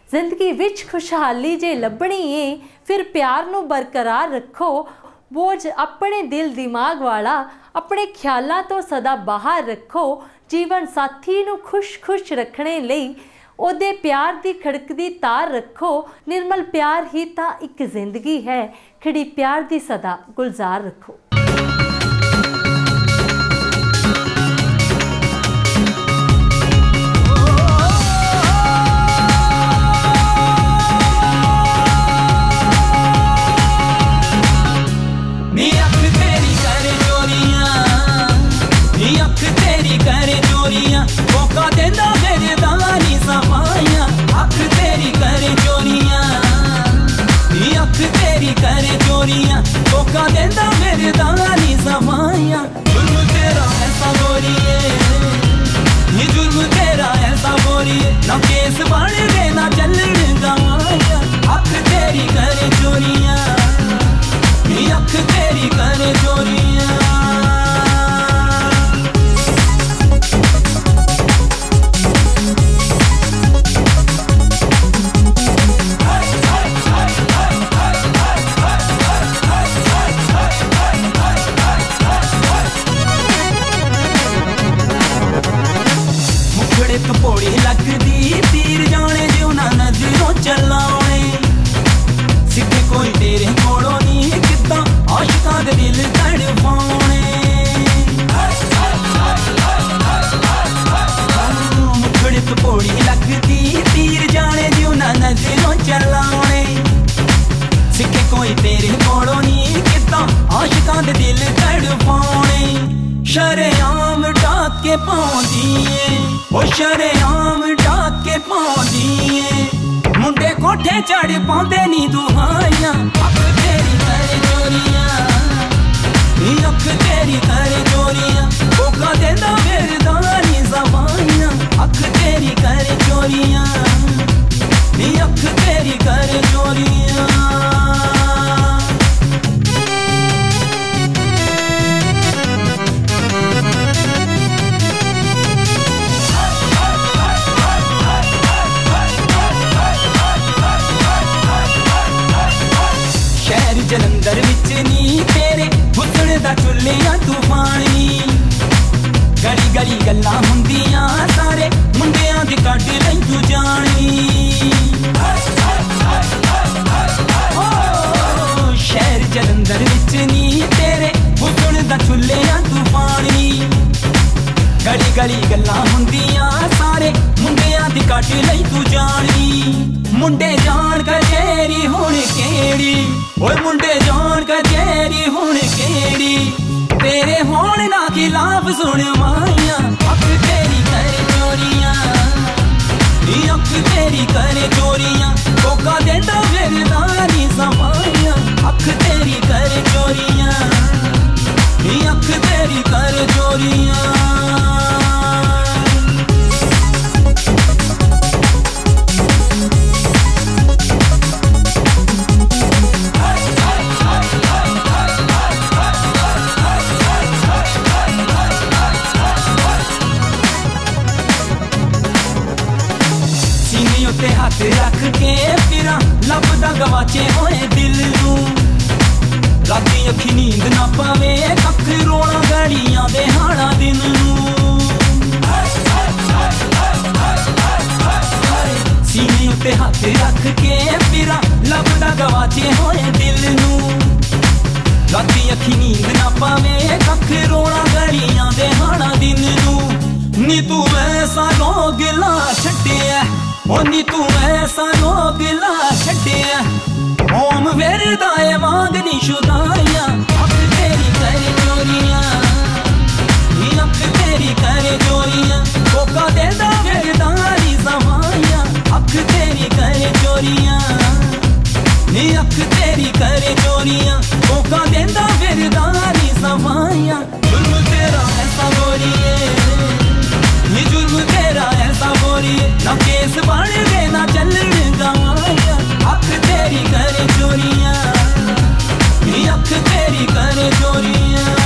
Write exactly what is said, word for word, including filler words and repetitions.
जिंदगी विच खुशहाली जे लभनी है फिर प्यार नूं बरकरार रखो। बोझ अपने दिल दिमाग वाला अपने ख्यालों तो सदा बाहर रखो। जीवन साथी नूं खुश खुश रखने लई ओदे प्यार दी खड़कदी तार रखो। निर्मल प्यार ही तां इक जिंदगी है, खिड़ी प्यार दी सदा गुलजार रखो। धोखा देंदा मेरे दानी समाया। जुर्म तेरा ऐसा गोरिए, ये जुर्म तेरा ऐसा गोरिए, ना केस बन दे ना चलन गवाया। अख तेरी करे चोरियां, ये अख तेरी करे चोरियां। कपोड़ी लगदी तीर जाने जो ना नजरों चलाने। सिक्खे कोई तेरे कोलों नहीं किदा आशिकां दे दिल तड़पाने। मुखड़े कपोड़ी लगदी तीर जाने जो ना नजरों चलाने। सिक्खे कोई तेरे कोलों नहीं किदा आशिकां दे दिल तड़पाने। शरेआम डाके पाउंदी है, ओ शरेआम डाके पाउंदी है। मुंडे कोठे चढ़ पाउंदे नी दुहाइयां। अख तेरी करे चोरियां, अख तेरी करे चोरियां। धोखा देंदा मेरे दानी ज़बानियां। अख तेरी करे चोरियां, अख तेरी करे चोरियां। जलंधर विच नी तेरे हुस्न दा चुल्लियां तूफानी। गली गली गल्लां हुंदियां सारे मुंडियां दी कढ लई तू जानी। ओ शहर जलंधर विच नी तेरे हुस्न दा चुल्लियां तूफानी। गली गली गल्लां हुंदियां सारे मुंडियां दी कढ लई तू जानी। मुंडे जान कचेरी हुण केड़ी, ओए मुंडे जान कचेरी हुण केड़ी। तेरे होण ना खिलाफ सुन माइया। अख तेरी करे चोरियां, अख तेरी करे चोरियां। धोखा देंदा मेरे दानी समाया। अख तेरी करे चोरियां, अख तेरी करे चोरियां। हाथ रख के फिरा लभदा गवाचे होए दिल नू। राती अखी नींद ना पावे कख रोना गलियां दे हाड़ा दिन नू। सीने उत्ते हाथ रख के फिरा लभदा गवाचे होए दिल नू। राती अखी नींद ना पावे कख रोना गलियां दे हाड़ा दिन नू। नी तू ऐसा रोगिला छड्डिया, ओ नी तू ऐसा रोगिला छड्डिया। ओम वेरदा ए मांगनी शुदाइयां। अख तेरी करे चोरियां, अख तेरी करे चोरियां। धोखा देंदा वेरदा नी ज़बानियां। अख तेरी करे चोरियां, अख तेरी करे चोरियां। धोखा देंदा वेरदा नी ज़बानियां। जुर्म तेरा ऐसा गोरिए, ये जुर्म तेरा ऐसा गोरिए, ना केस बन दे ना चलन गवाया। अख तेरी करे चोरियां, अख तेरी करे चोरियां।